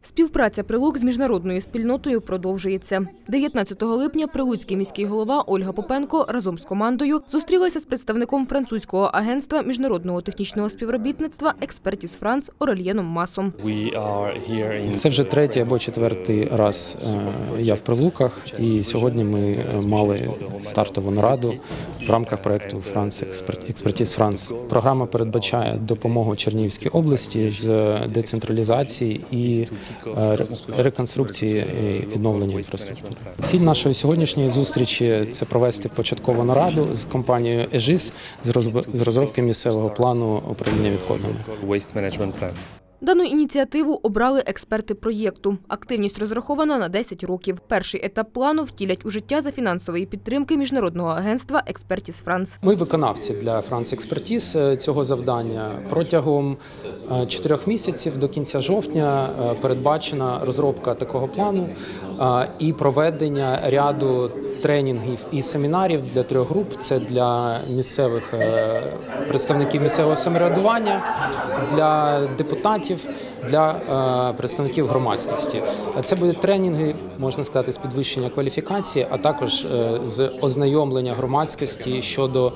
Співпраця Прилук з міжнародною спільнотою продовжується. 19 липня прилуцький міський голова Ольга Попенко разом з командою зустрілася з представником французького агентства міжнародного технічного співробітництва «Експертіс Франс» Орельєном Масом. Це вже третій або четвертий раз я в Прилуках, і сьогодні ми мали стартову нараду в рамках проєкту «Експертіс Франс». Програма передбачає допомогу Чернігівській області з децентралізації і реконструкції і відновлення інфраструктури. Ціль нашої сьогоднішньої зустрічі – це провести початкову нараду з компанією «Ежис» з розробки місцевого плану управління відходами. Дану ініціативу обрали експерти проєкту. Активність розрахована на 10 років. Перший етап плану втілять у життя за фінансової підтримки міжнародного агентства «Експертіс Франс». Ми виконавці для «Франс Експертіс» цього завдання. Протягом 4 місяців до кінця жовтня передбачена розробка такого плану і проведення ряду тренінгів і семінарів для 3 груп. Це для місцевих представників місцевого самоврядування, для депутатів, для представників громадськості. Це будуть тренінги, можна сказати, з підвищення кваліфікації, а також з ознайомлення громадськості щодо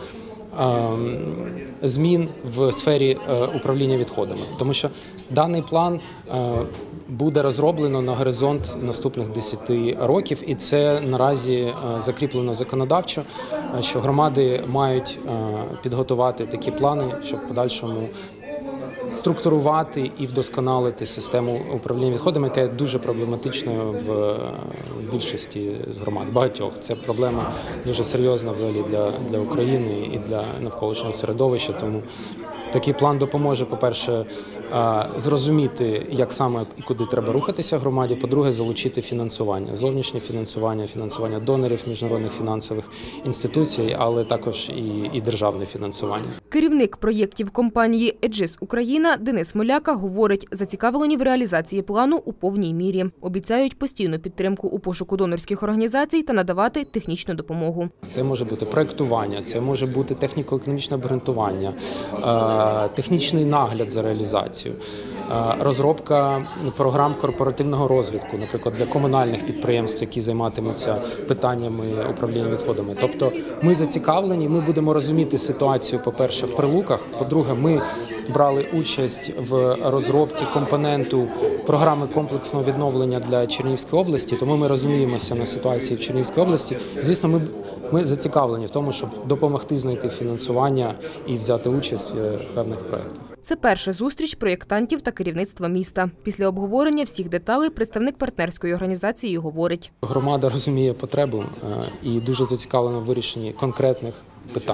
змін в сфері управління відходами. Тому що даний план буде розроблено на горизонт наступних 10 років, і це наразі закріплено законодавчо, що громади мають підготувати такі плани, щоб в подальшому структурувати і вдосконалити систему управління відходами, яка є дуже проблематичною в більшості з громад. Багатьох. Це проблема дуже серйозна взагалі для України і для навколишнього середовища. Тому такий план допоможе, по-перше, зрозуміти, як саме і куди треба рухатися громаді, по-друге, залучити фінансування, зовнішнє фінансування, фінансування донорів, міжнародних фінансових інституцій, але також і державне фінансування. Керівник проєктів компанії «Ежис Україна» Денис Моляка говорить, зацікавлені в реалізації плану у повній мірі. Обіцяють постійну підтримку у пошуку донорських організацій та надавати технічну допомогу. Це може бути проєктування, це може бути техніко-економічне обґрунтування, технічний нагляд за реалізацією, розробка програм корпоративного розвитку, наприклад, для комунальних підприємств, які займатимуться питаннями управління відходами. Тобто ми зацікавлені, ми будемо розуміти ситуацію, по-перше, в Прилуках, по-друге, ми брали участь в розробці компоненту програми комплексного відновлення для Чернігівської області, тому ми розуміємося на ситуації в Чернігівській області. Звісно, ми зацікавлені в тому, щоб допомогти знайти фінансування і взяти участь в певних проєктах. Це перша зустріч проєктантів та керівництва міста. Після обговорення всіх деталей представник партнерської організації говорить. Громада розуміє потребу і дуже зацікавлена в вирішенні конкретних питань.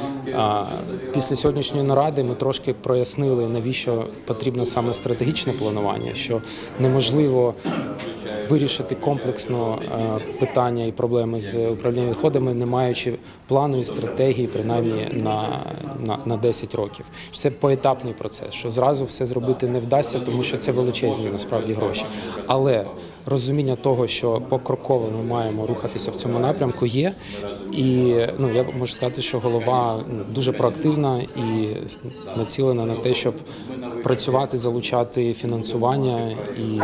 Після сьогоднішньої наради ми трошки прояснили, навіщо потрібно саме стратегічне планування, що неможливо вирішити комплексно питання і проблеми з управлінням відходами, не маючи плану і стратегії, принаймні на 10 років. Це поетапний процес, що зразу все зробити не вдасться, тому що це величезні насправді гроші. Але розуміння того, що покроково ми маємо рухатися в цьому напрямку, є. І я можу сказати, що голова дуже проактивна і націлена на те, щоб працювати, залучати фінансування і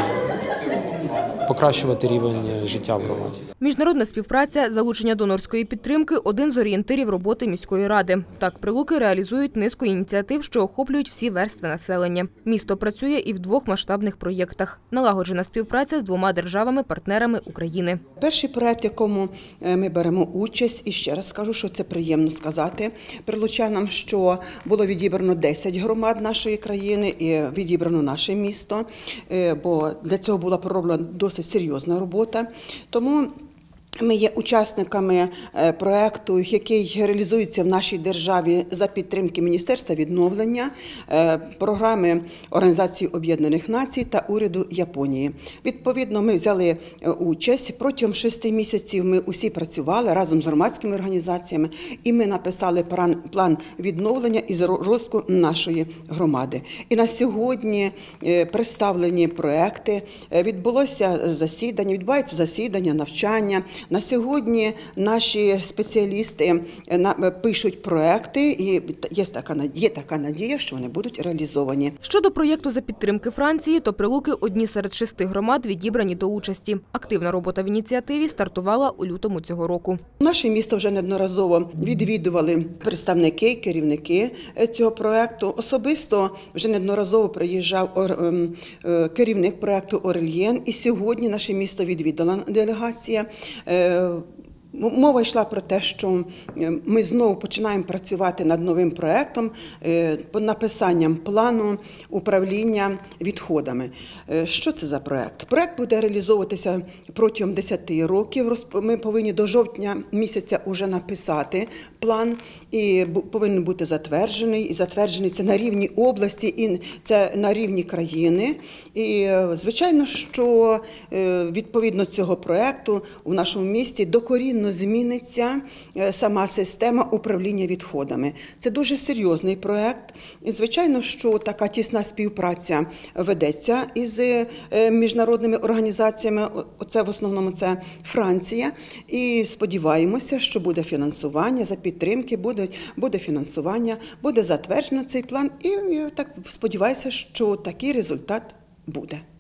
покращувати рівень життя в громаді. Міжнародна співпраця, залучення донорської підтримки – один з орієнтирів роботи міської ради. Так, Прилуки реалізують низку ініціатив, що охоплюють всі верстви населення. Місто працює і в 2 масштабних проєктах. Налагоджена співпраця з 2 державами-партнерами України. Перший проєкт, в якому ми беремо участь, і ще раз скажу, що це приємно сказати прилучанам, що було відібрано 10 громад нашої країни і відібрано наше місто, бо для цього була пророблена досить серйозна робота. Тому ми є учасниками проєкту, який реалізується в нашій державі за підтримки Міністерства відновлення, програми Організації Об'єднаних Націй та уряду Японії. Відповідно, ми взяли участь. Протягом 6 місяців ми усі працювали разом з громадськими організаціями, і ми написали план відновлення і розвитку нашої громади. І на сьогодні представлені проєкти, відбуваються засідання, навчання, На сьогодні наші спеціалісти пишуть проекти, і є така надія, що вони будуть реалізовані. Щодо проєкту за підтримки Франції, то Прилуки – одні серед 6 громад, відібрані до участі. Активна робота в ініціативі стартувала у лютому цього року. Наше місто вже неодноразово відвідували представники, керівники цього проєкту. Особисто вже неодноразово приїжджав керівник проєкту Орельєн, і сьогодні наше місто відвідала делегація. Мова йшла про те, що ми знову починаємо працювати над новим проєктом, написанням плану управління відходами. Що це за проєкт? Проєкт буде реалізовуватися протягом 10 років. Ми повинні до жовтня місяця вже написати план і повинен бути затверджений. І затверджений це на рівні області і це на рівні країни. І, звичайно, що відповідно цього проєкту у нашому місті докорінно зміниться сама система управління відходами. Це дуже серйозний проєкт. І, звичайно, що така тісна співпраця ведеться із міжнародними організаціями. Це в основному це Франція. І сподіваємося, що буде фінансування, за підтримки буде фінансування, буде затверджено цей план. І я так сподіваюся, що такий результат буде.